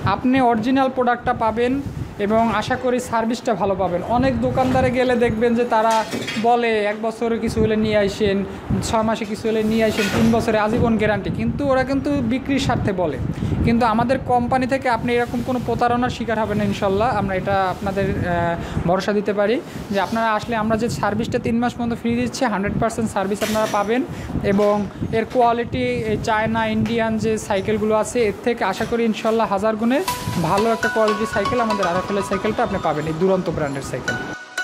আপনি অরিজিনাল প্রোডাক্টটা পাবেন এবং আশা করি সার্ভিসটা ভালো পাবেন। অনেক দোকানদারে গেলে দেখবেন যে তারা বলে 1 বছরে কিছু হলে নিয়ে আসেন, 6 মাসে কিছু হলে নিয়ে আসেন, 3 বছরে আজীবন গ্যারান্টি, কিন্তু ওরা কিন্তু বিক্রির স্বার্থে বলে। কিন্তু আমাদের কোম্পানি থেকে আপনি এরকম কোনো প্রতারণার শিকার হবেন না ইনশাল্লাহ। আমরা এটা আপনাদের ভরসা দিতে পারি যে আপনারা আসলে আমরা যে সার্ভিসটা 3 মাস পর্যন্ত ফ্রি দিচ্ছি, 100% সার্ভিস আপনারা পাবেন। এবং এর কোয়ালিটি চায়না ইন্ডিয়ান যে সাইকেলগুলো আছে এর থেকে আশা করি ইনশাল্লাহ 1000 গুণে ভালো একটা কোয়ালিটি সাইকেল আমাদের RFL এর সাইকেলটা আপনি পাবেন, এই দুরন্ত ব্র্যান্ডের সাইকেল।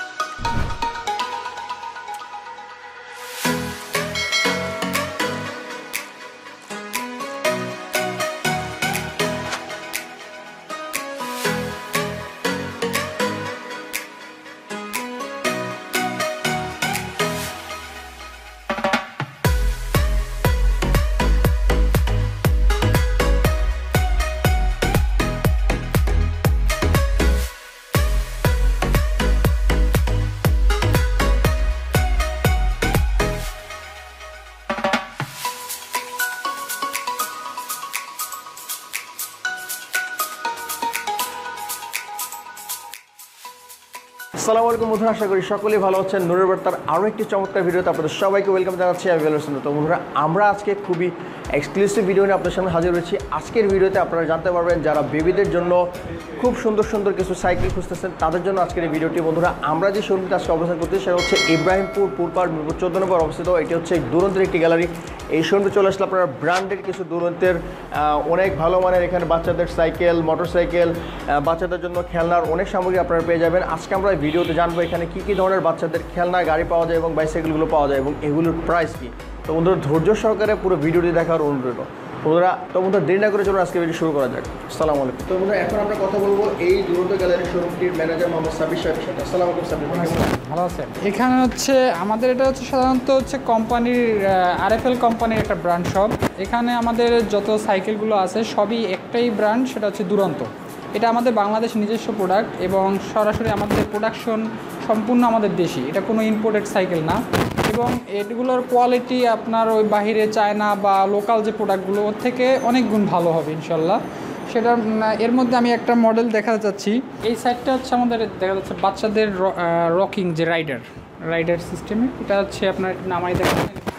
আসসালামু আলাইকুম বন্ধুরা, আশা করি সকলেই ভালো আছেন। নূরের বার্তার আরও একটি চমৎকার ভিডিওতে আপনাদের সবাইকে ওয়েলকাম জানাচ্ছি। আমি বেলাল। তো বন্ধুরা, আমরা আজকে খুবই এক্সক্লুসিভ ভিডিও নিয়ে আপনাদের সামনে হাজির হয়েছি। আজকের ভিডিওতে আপনারা জানতে পারবেন যারা বেবিদের জন্য খুব সুন্দর সুন্দর কিছু সাইকেল খুঁজতেছেন তাদের জন্য আজকের এই ভিডিওটি। বন্ধুরা, আমরা যে শোরুমটি আজকে অবস্থান করছি সেটা হচ্ছে ইব্রাহিমপুর পুরপাড় মিরপুর 14 নম্বর অবস্থিত। এটি হচ্ছে দুরন্তের একটি গ্যালারি। এই শোরুমে চলে আসলে আপনারা ব্র্যান্ডের কিছু দুরন্তের অনেক ভালো মানের এখানে বাচ্চাদের সাইকেল, মোটরসাইকেল, বাচ্চাদের জন্য খেলনার অনেক সামগ্রী আপনারা পেয়ে যাবেন। আজকে আমরা ভিডিওতে জানবো এখানে কী কী ধরনের বাচ্চাদের খেলনা গাড়ি পাওয়া যায় এবং বাইসাইকেলগুলো পাওয়া যায় এবং এগুলোর প্রাইস কী। তো বন্ধুরা, ধৈর্য সহকারে পুরো ভিডিওটি দেখার অনুরোধ রইল। বন্ধুরা, দেরি না করে চলুন আজকে ভিডিও শুরু করা যাক। আসসালামু আলাইকুম। তো বন্ধুরা, এখন আমরা কথা বলবো এই দুরন্ত গ্যালারি শোরুমটির ম্যানেজার মোহাম্মদ সাব্বির সাহেবের সাথে। আসসালামু আলাইকুম সাব্বির ভাই, কেমন আছেন? ভালো আছেন। এখানে হচ্ছে আমাদের এটা হচ্ছে সাধারণত হচ্ছে কোম্পানির RFL কোম্পানির একটা ব্র্যান্ড শপ। এখানে আমাদের যত সাইকেলগুলো আছে সবই একটাই ব্র্যান্ড, সেটা হচ্ছে দুরন্ত। এটা আমাদের বাংলাদেশ নিজস্ব প্রোডাক্ট এবং সরাসরি আমাদের প্রোডাকশন সম্পূর্ণ আমাদের দেশি, এটা কোনো ইম্পোর্টেড সাইকেল না। এবং এগুলোর কোয়ালিটি আপনার ওই বাহিরে চায়না বা লোকাল যে প্রোডাক্টগুলো ওর থেকে অনেক গুণ ভালো হবে ইনশাল্লাহ। সেটা এর মধ্যে আমি একটা মডেল দেখাতে চাচ্ছি। এই সাইডটা হচ্ছে আমাদের দেখা যাচ্ছে বাচ্চাদের রকিং যে রাইডার সিস্টেমে, এটা হচ্ছে আপনার নামাই দেখা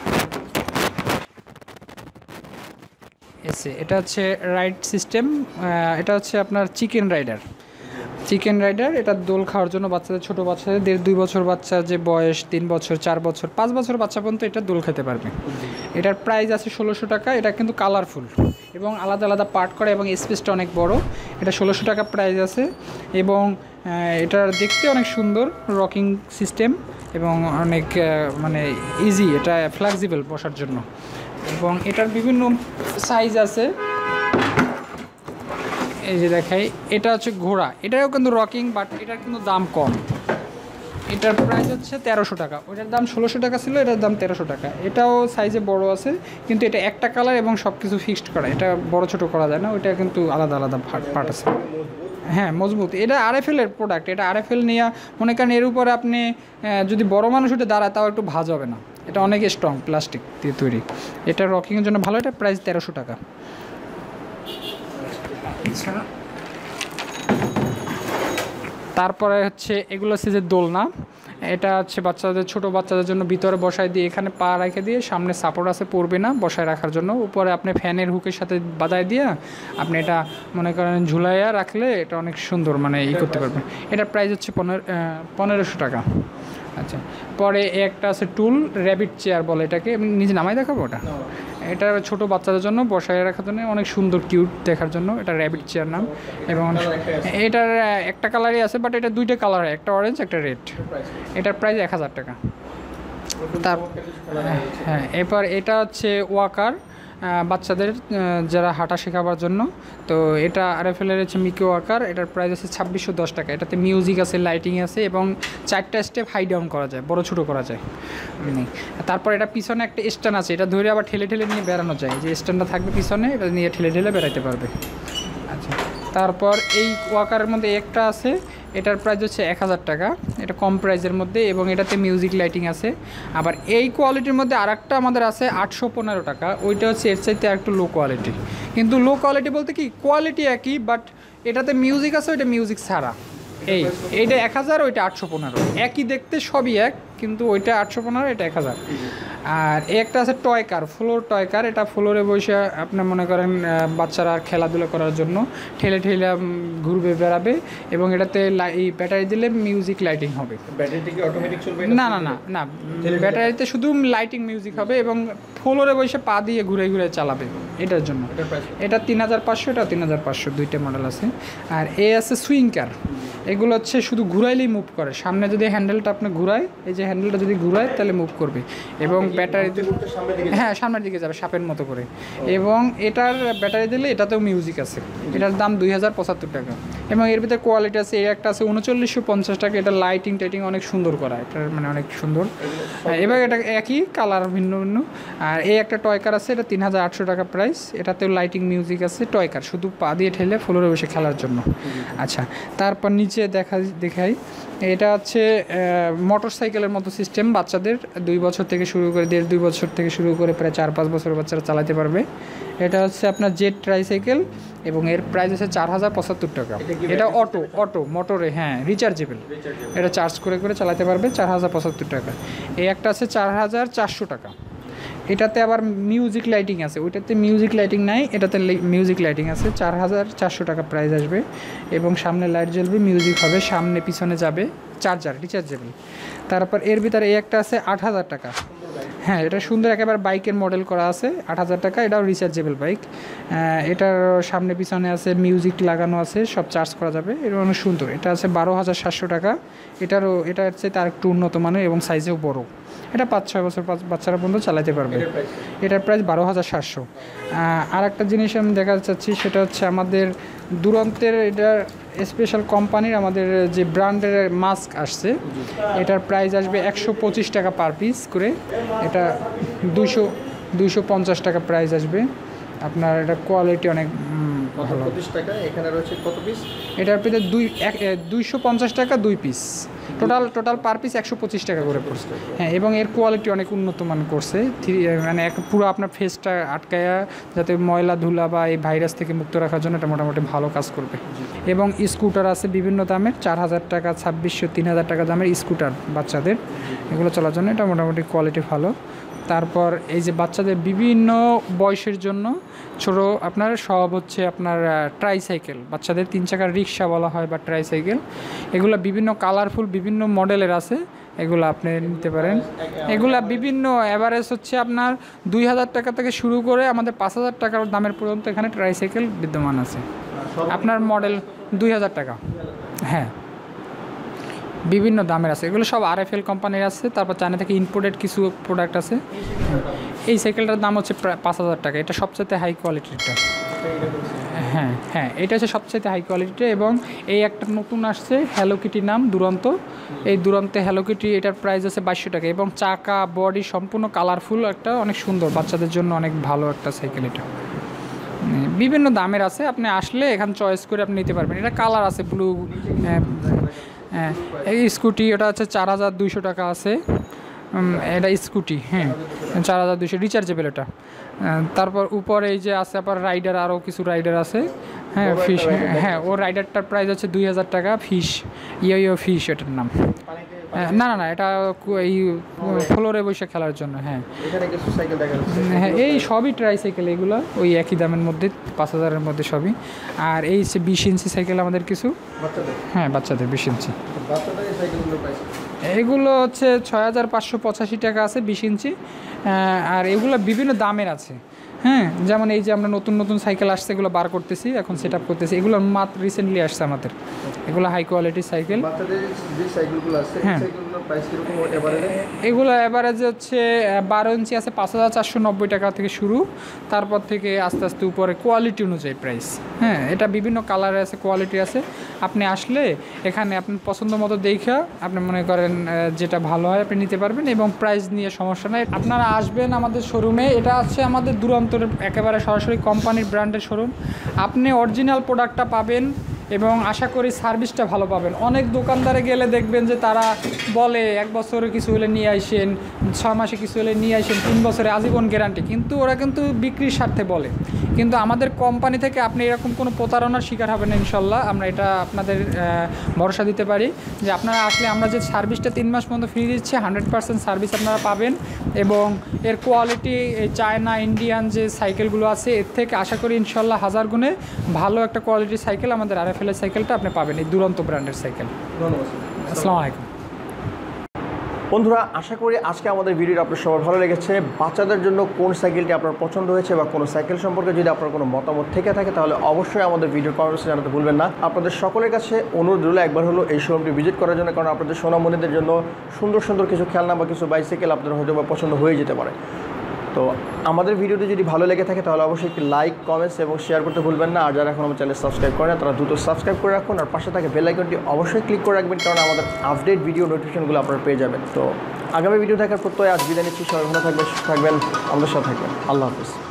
এসে, এটা হচ্ছে রাইড সিস্টেম। এটা হচ্ছে আপনার চিকেন রাইডার। এটা দোল খাওয়ার জন্য বাচ্চাদের, ছোটো বাচ্চাদের 1.5-2 বছর বাচ্চার যে বয়স, 3 বছর, 4 বছর, 5 বছর বাচ্চা পর্যন্ত এটা দোল খেতে পারবে। এটার প্রাইস আছে 1600 টাকা। এটা কিন্তু কালারফুল এবং আলাদা আলাদা পার্ট করে এবং স্পেসটা অনেক বড়। এটা 1600 টাকা প্রাইস আছে এবং এটার দেখতে অনেক সুন্দর, রকিং সিস্টেম এবং অনেক মানে ইজি, এটা ফ্লেক্সিবল বসার জন্য। এবং এটার বিভিন্ন সাইজ আছে, এই যে দেখাই। এটা হচ্ছে ঘোড়া, এটাও কিন্তু রকিং, বাট এটার কিন্তু দাম কম। এটার প্রাইস হচ্ছে 1300 টাকা। ওইটার দাম 1600 টাকা ছিল, এটার দাম 1300 টাকা। এটাও সাইজে বড় আছে, কিন্তু এটা একটা কালার এবং সব কিছু ফিক্সড করা, এটা বড় ছোট করা যায় না। ওইটা কিন্তু আলাদা আলাদা পার্ট আছে। হ্যাঁ, মজবুত। এটা RFL এর প্রোডাক্ট। এটা RFL নিয়ে মনে করেন এর উপরে আপনি যদি বড় মানুষ উঠে দাঁড়ায় তাও একটু ভাজ হবে না। এটা অনেক স্ট্রং, প্লাস্টিক দিয়ে তৈরি। এটা রকিংয়ের জন্য ভালো। এটা প্রাইস 1300 টাকা। আচ্ছা, তারপরে হচ্ছে এগুলো হচ্ছে যে দোলনা। এটা হচ্ছে বাচ্চাদের, ছোটো বাচ্চাদের জন্য ভিতরে বসায় দিয়ে এখানে পা রেখে দিয়ে সামনে সাপোর্ট আছে, পড়বে না, বসায় রাখার জন্য। উপরে আপনি ফ্যানের হুকের সাথে বাঁধায় দিয়ে আপনি এটা মনে করেন ঝুলাইয়া রাখলে এটা অনেক সুন্দর মানে করতে পারবেন। এটার প্রাইস হচ্ছে 1500 টাকা। আচ্ছা, পরে একটা আছে টুল, র্যাবিট চেয়ার বলে এটাকে। আমি নিজে নামাই দেখাবো ওটা। এটা ছোটো বাচ্চাদের জন্য বসায় রাখার জন্য অনেক সুন্দর, কিউট দেখার জন্য। এটা র্যাবিট চেয়ার নাম। এবং এটার একটা কালারই আছে, বাট এটা 2টা কালার হয়, একটা অরেঞ্জ একটা রেড। এটার প্রাইস 1000 টাকা। হ্যাঁ, এরপর এটা হচ্ছে ওয়াকার, বাচ্চাদের যারা হাঁটা শেখাবার জন্য। তো এটা RFL এর হচ্ছে মিকি ওয়াকার। এটার প্রাইস আছে 2610 টাকা। এটাতে মিউজিক আছে, লাইটিং আছে এবং 4টা স্টেপ হাই ডাউন করা যায়, বড় ছোটো করা যায়। তারপর এটা পিছনে একটা স্ট্যান্ড আছে, এটা ধরে আবার ঠেলে ঠেলে নিয়ে বেড়ানো যায়। যে স্ট্যান্ডটা থাকবে পিছনে, এটা নিয়ে ঠেলে ঠেলে বেড়াতে পারবে। আচ্ছা, তারপর এই ওয়াকারের মধ্যে একটা আছে, এটার প্রাইস হচ্ছে 1000 টাকা। এটা কম প্রাইসের মধ্যে এবং এটাতে মিউজিক লাইটিং আছে। আবার এই কোয়ালিটির মধ্যে আরেকটা আমাদের আছে 815 টাকা। ওইটা হচ্ছে এর চাইতে একটু লো কোয়ালিটি। কিন্তু লো কোয়ালিটি বলতে কি, কোয়ালিটি একই, বাট এটাতে মিউজিক আছে, ওইটা মিউজিক ছাড়া। এইটা 1000, ওইটা 815। একই দেখতে, সবই এক, কিন্তু ওইটা 815, এটা 1000। আর একটা আছে toy car, floor toy car. এটা ফ্লোরে বসে আপনি মনে করেন বাচ্চারা খেলাধুলা করার জন্য ঠেলে ঠেলে ঘুরবে, বেড়াবে, এবং এটাতে এই ব্যাটারি দিলে মিউজিক লাইটিং হবে। ব্যাটারিটা কি অটোমেটিক চলবে? না না না না, ব্যাটারিতে শুধু লাইটিং মিউজিক হবে এবং ফ্লোরে বসে পা দিয়ে ঘুরে ঘুরে চালাবে এটার জন্য। এটা 3500, এটা 3500, দুইটা মডেল আছে। আর আছে সুইং কার। এগুলো হচ্ছে শুধু ঘুরাইলেই মুভ করে। সামনে যদি হ্যান্ডেলটা আপনি ঘুরায়, এই যে হ্যান্ডেলটা যদি ঘুরায় তাহলে মুভ করবে, এবং ব্যাটারি হ্যাঁ সামনের দিকে যাবে সাপের মতো করে। এবং এটার ব্যাটারি দিলে এটাতেও মিউজিক আছে। এটার দাম 2075 টাকা। এবং এর ভিতরে কোয়ালিটি আছে। এই একটা আছে 3950 টাকা। এটা লাইটিং টাইটিং অনেক সুন্দর করা, এটার মানে অনেক সুন্দর। এবার এটা একই কালার, ভিন্ন ভিন্ন। আর এই একটা টয় কার আছে, এটা 3800 টাকা প্রাইস। এটাতেও লাইটিং মিউজিক আছে। টয় কার, শুধু পা দিয়ে ঠেলে ফ্লোরে বসে খেলার জন্য। আচ্ছা, তারপর নিচে দেখাই। এটা হচ্ছে মোটর সাইকেলের মতো সিস্টেম, বাচ্চাদের 2 বছর থেকে শুরু করে 1.5-2 বছর থেকে শুরু করে প্রায় 4-5 বছর বাচ্চারা চালাতে পারবে। এটা হচ্ছে আপনার জেট ট্রাইসাইকেল, এবং এর প্রাইস হচ্ছে 4075 টাকা। এটা অটো মোটরে, হ্যাঁ রিচার্জেবল। এটা চার্জ করে করে চালাতে পারবে, 4075 টাকা। এই একটা আছে 4400 টাকা। এটাতে আবার মিউজিক লাইটিং আছে, ওইটাতে মিউজিক লাইটিং নাই, এটাতে মিউজিক লাইটিং আছে। 4400 টাকা প্রাইস আসবে, এবং সামনে লাইট জ্বলবে, মিউজিক হবে, সামনে পিছনে যাবে, চার্জার রিচার্জেবল। তারপর এর ভিতরে এই একটা আছে 8000 টাকা। হ্যাঁ, এটা সুন্দর একেবারে বাইকের মডেল করা আছে, 8000 টাকা। এটাও রিচার্জেবল বাইক। এটার সামনে পিছনে আছে মিউজিক লাগানো আছে, সব চার্জ করা যাবে। এটা অনেক সুন্দর। এটা আছে 12700 টাকা। এটা হচ্ছে তার একটু উন্নত মানের এবং সাইজেও বড়। এটা 5-6 বছর বাচ্চারা পর্যন্ত চালাতে পারবে। এটার প্রাইস 12700। আর একটা জিনিস আমি দেখাতে চাচ্ছি, সেটা হচ্ছে আমাদের দুরন্তের, এটা স্পেশাল কোম্পানির আমাদের যে ব্র্যান্ডের মাস্ক আসছে, এটার প্রাইস আসবে 125 টাকা পার পিস করে। এটা 250 টাকা প্রাইস আসবে আপনার। এটা কোয়ালিটি অনেক ভালো। 25 টাকা। এখানে রয়েছে কত পিস? এটার পেতে 250 টাকা 2 পিস। টোটাল পার পিস 125 টাকা করে পড়ছে। হ্যাঁ, এবং এর কোয়ালিটি অনেক উন্নত মান করছে। মানে পুরো আপনার ফেসটা আটকায়া যাতে ময়লা ধুলা বা এই ভাইরাস থেকে মুক্ত রাখার জন্য এটা মোটামুটি ভালো কাজ করবে। এবং স্কুটার আছে বিভিন্ন দামের, 4000 টাকা, 2600, 3000 টাকা দামের স্কুটার বাচ্চাদের। এগুলো চলার জন্য এটা মোটামুটি কোয়ালিটি ভালো। তারপর এই যে বাচ্চাদের বিভিন্ন বয়সের জন্য ছোটো আপনার সব হচ্ছে আপনার ট্রাইসাইকেল, বাচ্চাদের 3 চাকার রিক্সা বলা হয় বা ট্রাইসাইকেল। এগুলো বিভিন্ন কালারফুল, বিভিন্ন মডেলের আছে, এগুলো আপনি নিতে পারেন। এগুলা বিভিন্ন অ্যাভারেজ হচ্ছে আপনার 2000 টাকা থেকে শুরু করে আমাদের 5000 টাকার দামের পর্যন্ত এখানে ট্রাইসাইকেল বিদ্যমান আছে। আপনার মডেল 2000 টাকা। হ্যাঁ, বিভিন্ন দামের আছে। এগুলো সব RFL কোম্পানির আছে। তারপর চায়না থেকে ইম্পোর্টেড কিছু প্রোডাক্ট আছে। এই সাইকেলটার দাম হচ্ছে প্রায় 5000 টাকা। এটা সবচেয়ে হাই কোয়ালিটিটা। হ্যাঁ, এটা হচ্ছে সবচেয়ে হাই কোয়ালিটিটা। এবং এই একটা নতুন আসছে হ্যালো কিটি নাম, দুরন্ত। এই দুরন্তে হ্যালো কিটি, এটার প্রাইস আছে 2200 টাকা। এবং চাকা বডি সম্পূর্ণ কালারফুল, একটা অনেক সুন্দর, বাচ্চাদের জন্য অনেক ভালো একটা সাইকেল। এটা বিভিন্ন দামের আছে, আপনি আসলে এখানে চয়েস করে আপনি নিতে পারবেন। এটা কালার আছে ব্লু। হ্যাঁ, এই স্কুটি, ওটা হচ্ছে 4200 টাকা আছে। এটা স্কুটি, হ্যাঁ 4200, রিচার্জেবল এটা। তারপর উপরে এই যে আছে আবার রাইডার, আরও কিছু রাইডার আছে। হ্যাঁ, ফিশ, হ্যাঁ ও রাইডারটার প্রাইস হচ্ছে 2000 টাকা। ফিশ, ইয়ো ফিশ এটার নাম। না না না, এটা এই ফ্লোরে বসে খেলার জন্য। হ্যাঁ, হ্যাঁ এই সবই ট্রাইসাইকেল, এগুলো ওই একই দামের মধ্যে, 5000-এর মধ্যে সবই। আর এই 20 ইঞ্চি সাইকেল আমাদের কিছু, হ্যাঁ বাচ্চাদের 20 ইঞ্চি। এগুলো হচ্ছে 6585 টাকা আছে 20 ইঞ্চি। আর এগুলো বিভিন্ন দামের আছে। হ্যাঁ, যেমন এই যে আমরা নতুন নতুন সাইকেল আসছে, এগুলো বার করতেছি, এখন সেট আপ করতেছি। এগুলো মাত্র রিসেন্টলি আসছে আমাদের, এগুলো হাই কোয়ালিটির সাইকেল। হ্যাঁ, এগুলো অ্যাভারেজ হচ্ছে 12 ইঞ্চি আছে 5490 টাকা থেকে শুরু। তারপর থেকে আস্তে আস্তে উপরে কোয়ালিটি অনুযায়ী প্রাইস। হ্যাঁ, এটা বিভিন্ন কালারে আছে, কোয়ালিটি আছে। আপনি আসলে এখানে আপনার পছন্দ মতো দেখা আপনি মনে করেন যেটা ভালো হয় আপনি নিতে পারবেন, এবং প্রাইস নিয়ে সমস্যা নাই। আপনারা আসবেন আমাদের শোরুমে। এটা হচ্ছে আমাদের দুরন্তরের একেবারে সরাসরি কোম্পানির ব্র্যান্ডের শোরুম। আপনি অরিজিনাল প্রোডাক্টটা পাবেন এবং আশা করি সার্ভিসটা ভালো পাবেন। অনেক দোকানদারে গেলে দেখবেন যে তারা বলে 1 বছরে কিছু হলে নিয়ে আসেন, 6 মাসে কিছু হলে নিয়ে আসেন, 3 বছরে আজীবন গ্যারান্টি, কিন্তু ওরা কিন্তু বিক্রির স্বার্থে বলে। কিন্তু আমাদের কোম্পানি থেকে আপনি এরকম কোনো প্রতারণার শিকার হবেন না ইনশাল্লাহ। আমরা এটা আপনাদের ভরসা দিতে পারি যে আপনারা আসলে আমরা যে সার্ভিসটা 3 মাস পর্যন্ত ফ্রি দিচ্ছি, 100% সার্ভিস আপনারা পাবেন। এবং এর কোয়ালিটি চায়না ইন্ডিয়ান যে সাইকেলগুলো আছে এর থেকে আশা করি ইনশাল্লাহ 1000 গুণে ভালো একটা কোয়ালিটির সাইকেল আমাদের RFL এর সাইকেলটা আপনি পাবেন, এই দুরন্ত ব্র্যান্ডের সাইকেল। ধন্যবাদ। আসসালামু আলাইকুম। বন্ধুরা, আশা করি আজকে আমাদের ভিডিওটা আপনার সবার ভালো লেগেছে। বাচ্চাদের জন্য কোন সাইকেলটি আপনার পছন্দ হয়েছে বা কোনো সাইকেল সম্পর্কে যদি আপনার কোনো মতামত থেকে থাকে তাহলে অবশ্যই আমাদের ভিডিও কমেন্টসে জানাতে ভুলবেন না। আপনাদের সকলের কাছে অনুরোধ রইল একবার হলো এই শোরুমটি ভিজিট করার জন্য, কারণ আপনাদের সোনামণিদের জন্য সুন্দর সুন্দর কিছু খেলনা বা কিছু বাইসাইকেল আপনাদের হয়তো বা পছন্দ হয়ে যেতে পারে। তো আমাদের ভিডিওটি যদি ভালো লেগে থাকে তাহলে অবশ্যই একটি লাইক, কমেন্টস এবং শেয়ার করতে ভুলবেন না। আর যারা এখন আমার চ্যানেল সাবস্ক্রাইব করে না তারা দ্রুত সাবস্ক্রাইব করে রাখুন, আর পাশে থাকে বেল আইকনটি অবশ্যই ক্লিক করে রাখবেন, কারণ আমাদের আপডেট ভিডিও নোটিফিকেশনগুলো আপনারা পেয়ে যাবেন। তো আগামী ভিডিও দেখার প্রত্যয় আজ বিদায় নিচ্ছি। সবাই ভালো থাকবেন, আমাদের সাথে থাকবেন। আল্লাহ হাফিজ।